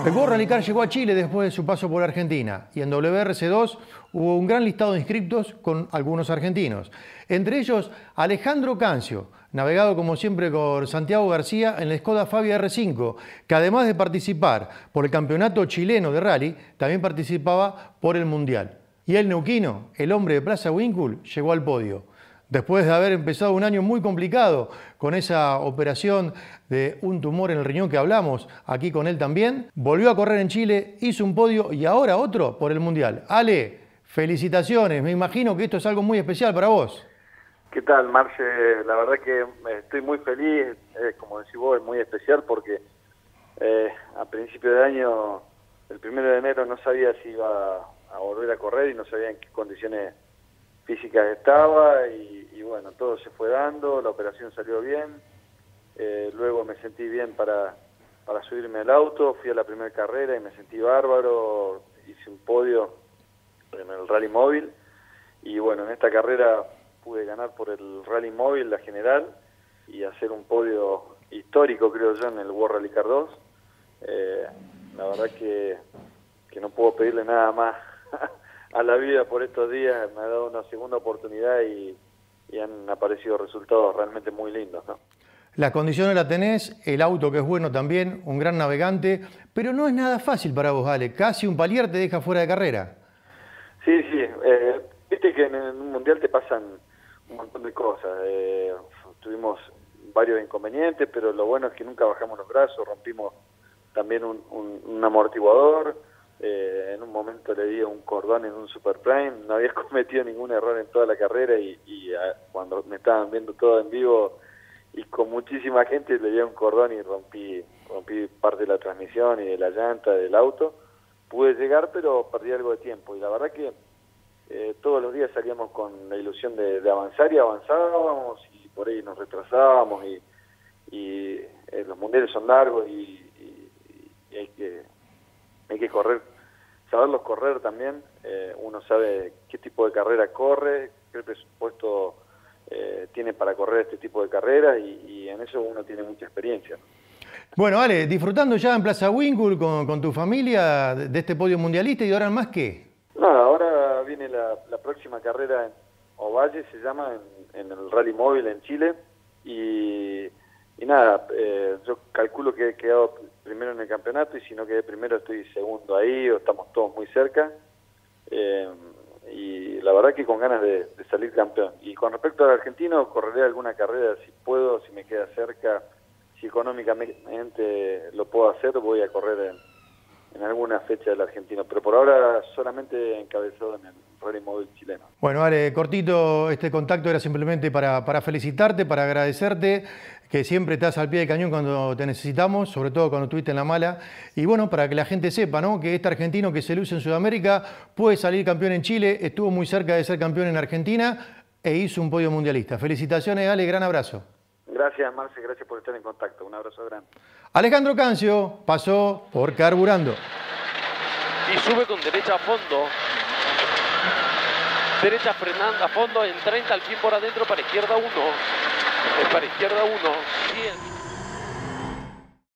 El World Rally Car llegó a Chile después de su paso por Argentina y en WRC2 hubo un gran listado de inscriptos con algunos argentinos. Entre ellos Alejandro Cancio, navegado como siempre con Santiago García en la Skoda Fabia R5, que además de participar por el campeonato chileno de rally, también participaba por el Mundial. Y el neuquino, el hombre de Plaza Winkle, llegó al podio. Después de haber empezado un año muy complicado con esa operación de un tumor en el riñón que hablamos aquí con él también, volvió a correr en Chile, hizo un podio y ahora otro por el Mundial. Ale, felicitaciones, me imagino que esto es algo muy especial para vos. ¿Qué tal, Marce? La verdad que estoy muy feliz, como decís vos, es muy especial porque a principio de año, el 1 de enero, no sabía si iba a volver a correr y no sabía en qué condiciones físicas estaba y bueno, todo se fue dando, la operación salió bien, luego me sentí bien para subirme al auto, fui a la primera carrera y me sentí bárbaro, hice un podio en el Rally Móvil y bueno, en esta carrera pude ganar por el Rally Móvil, la general, y hacer un podio histórico, creo yo, en el World Rally Car 2. La verdad que no puedo pedirle nada más a la vida por estos días, me ha dado una segunda oportunidad y han aparecido resultados realmente muy lindos, ¿no? Las condiciones las tenés, el auto que es bueno también, un gran navegante, pero no es nada fácil para vos, Ale, casi un palier te deja fuera de carrera. Sí, viste que en un mundial te pasan un montón de cosas, tuvimos varios inconvenientes, pero lo bueno es que nunca bajamos los brazos, rompimos también un amortiguador, en un momento le di un cordón en un Super Prime, no había cometido ningún error en toda la carrera y cuando me estaban viendo todo en vivo y con muchísima gente le di un cordón y rompí parte de la transmisión y de la llanta del auto. Pude llegar, pero perdí algo de tiempo y la verdad que todos los días salíamos con la ilusión de avanzar y avanzábamos y por ahí nos retrasábamos y los mundiales son largos y hay que correr, saberlos correr también. Uno sabe qué tipo de carrera corre, qué presupuesto tiene para correr este tipo de carreras y en eso uno tiene mucha experiencia. Bueno, Ale, disfrutando ya en Plaza Winkle con tu familia de este podio mundialista y ahora más qué. Nada, ahora viene la próxima carrera en Ovalle, se llama, en el Rally Móvil en Chile y nada, yo calculo que he quedado primero en el campeonato y si no quedé primero estoy segundo ahí o estamos todos muy cerca y la verdad que con ganas de salir campeón. Y con respecto al argentino, correré alguna carrera si puedo, si me queda cerca, si económicamente lo puedo hacer, voy a correr en alguna fecha del argentino, pero por ahora solamente encabezado en el Rally Móvil chileno. Bueno, Ale, cortito, este contacto era simplemente para felicitarte, para agradecerte, que siempre estás al pie del cañón cuando te necesitamos, sobre todo cuando estuviste en la mala, y bueno, para que la gente sepa, ¿no?, que este argentino que se luce en Sudamérica puede salir campeón en Chile, estuvo muy cerca de ser campeón en Argentina e hizo un podio mundialista. Felicitaciones, Ale, gran abrazo. Gracias, Marce, gracias por estar en contacto. Un abrazo grande. Alejandro Cancio pasó por Carburando. Y sube con derecha a fondo. Derecha frenando a fondo en 30 al fin por adentro para izquierda 1. Para izquierda 1. 100.